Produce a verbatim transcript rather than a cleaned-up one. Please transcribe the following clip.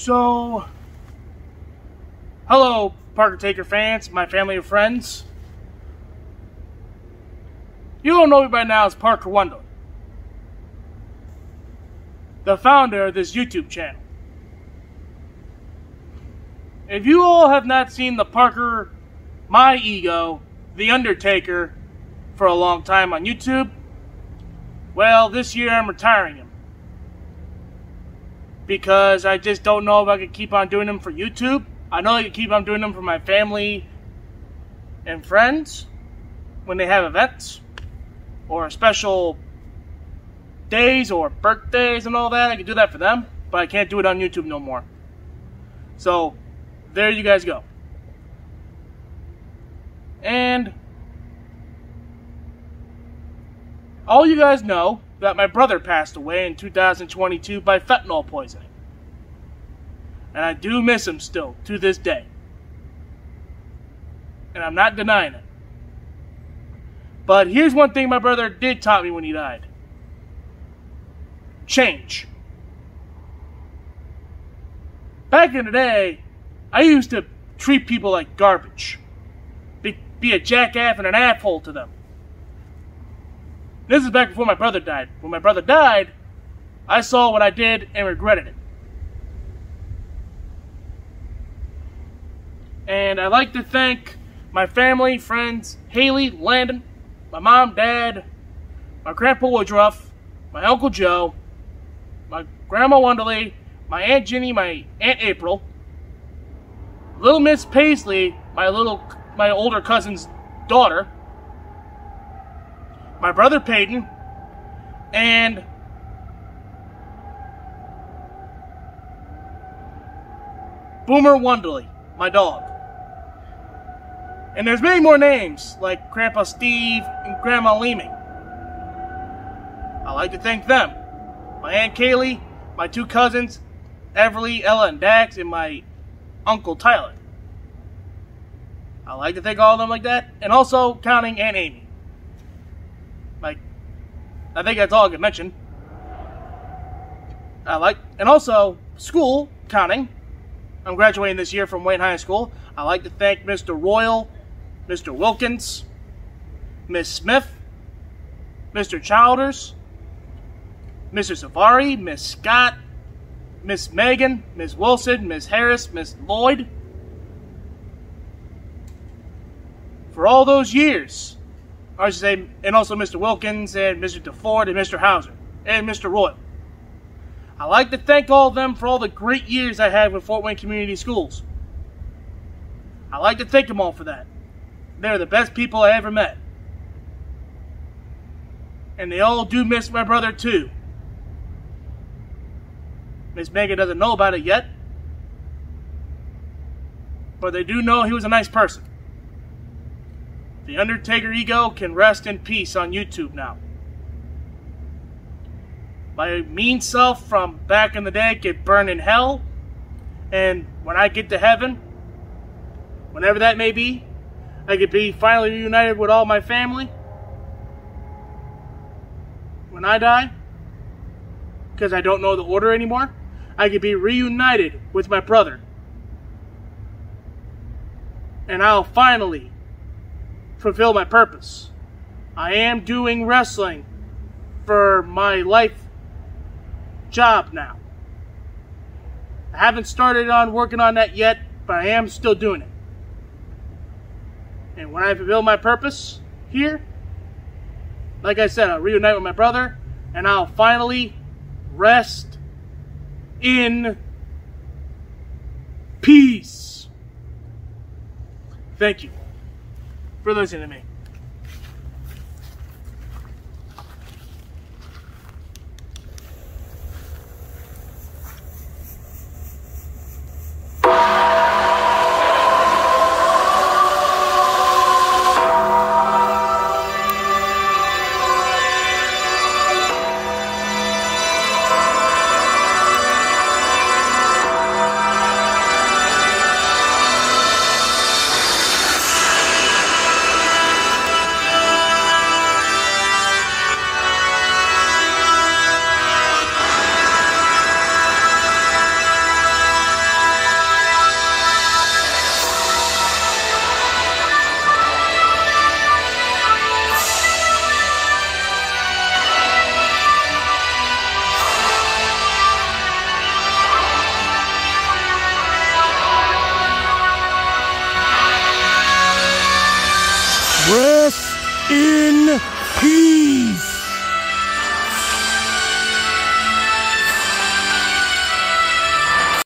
So, hello, Parker Taker fans, my family and friends. You don't know me by now as Parker Wendell, the founder of this YouTube channel. If you all have not seen the Parker, my ego, the Undertaker, for a long time on YouTube, well, this year I'm retiring him. Because I just don't know if I can keep on doing them for YouTube. I know I can keep on doing them for my family and friends when they have events or special days or birthdays and all that. I can do that for them, but I can't do it on YouTube no more. So, there you guys go. And all you guys know that my brother passed away in two thousand twenty-two by fentanyl poisoning. And I do miss him still, to this day. And I'm not denying it. But here's one thing my brother did taught me when he died. Change. Back in the day, I used to treat people like garbage. Be, be a jackass and an asshole to them. This is back before my brother died. When my brother died, I saw what I did and regretted it. And I'd like to thank my family, friends, Haley, Landon, my mom, dad, my grandpa Woodruff, my uncle Joe, my grandma Wonderly, my aunt Ginny, my aunt April, little Miss Paisley, my little, my older cousin's daughter, my brother Peyton, and Boomer Wonderly, my dog. And there's many more names, like Grandpa Steve and Grandma Leeming. I'd like to thank them. My Aunt Kaylee, my two cousins, Everly, Ella, and Dax, and my Uncle Tyler. I'd like to thank all of them like that, and also counting Aunt Amy. Like, I think that's all I can mention. I like, and also, school, counting. I'm graduating this year from Wayne High School. I'd like to thank Mister Royal, Mister Wilkins, Miss Smith, Mister Childers, Mister Savari, Miss Scott, Miss Megan, Miss Wilson, Miss Harris, Miss Lloyd. For all those years. I should say, and also Mister Wilkins, and Mister DeFord, and Mister Hauser, and Mister Royal. I'd like to thank all of them for all the great years I had with Fort Wayne Community Schools. I'd like to thank them all for that. They're the best people I ever met. And they all do miss my brother too. Miss Megan doesn't know about it yet, but they do know he was a nice person. The Undertaker ego can rest in peace on YouTube now. My mean self from back in the day get burned in hell. And when I get to heaven, whenever that may be, I could be finally reunited with all my family. When I die, because I don't know the order anymore, I could be reunited with my brother. And I'll finally fulfill my purpose. I am doing wrestling for my life job now. I haven't started on working on that yet, but I am still doing it. And when I fulfill my purpose here, like I said, I'll reunite with my brother, and I'll finally rest in peace. Thank you for listening to me. Rest in peace.